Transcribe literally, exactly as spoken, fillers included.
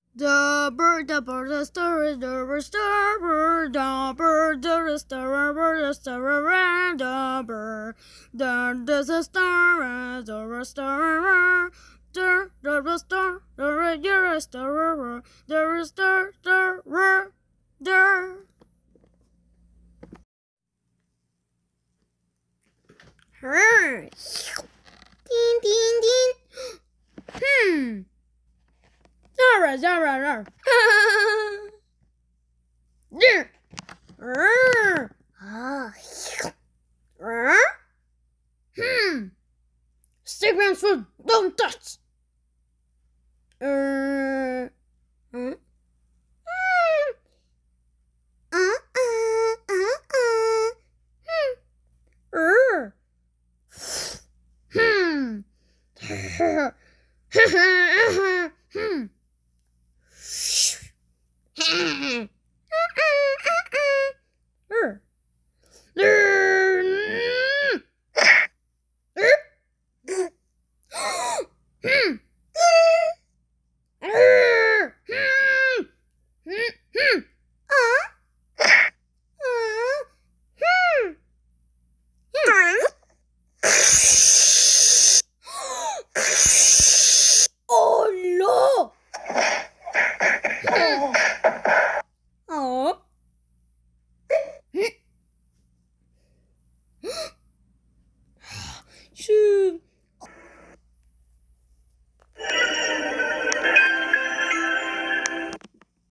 The bird, the bird, the star, the star, bird, the bird, the star, bird, the star, and the bird, the the star, the star, the the star, the you're star, the star, the the. Her. Ding, ding, ding. Hmm. Zara, Zara, Zara. There. Ah. Hmm. Stick man's food. Don't touch. Uh.